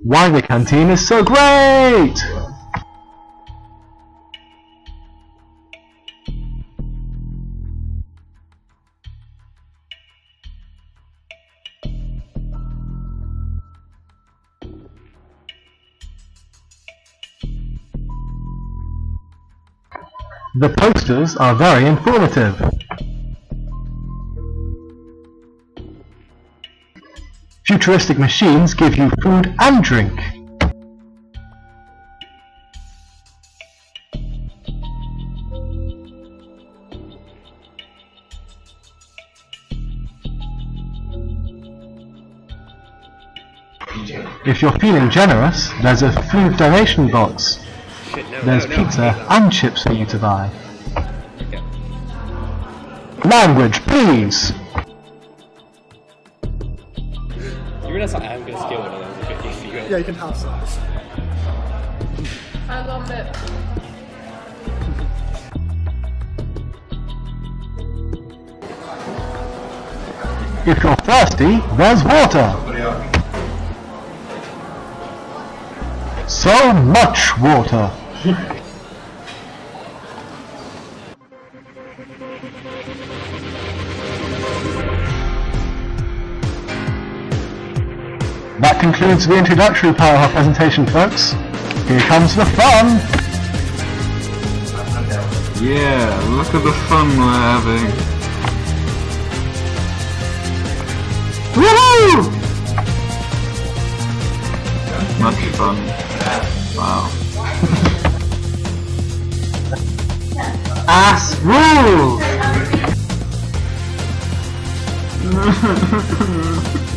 Why the canteen is so great! The posters are very informative. Futuristic machines give you food and drink. If you're feeling generous, there's a food donation box. There's pizza and chips for you to buy. Okay. Language, please! You realise I am going to steal one of those if you go. Yeah, you can have some. I love it. If you're thirsty, there's water! So much water! That concludes the introductory part of our presentation, folks. Here comes the fun! Yeah, look at the fun we're having. Woohoo! Much fun. Wow. Ass rules!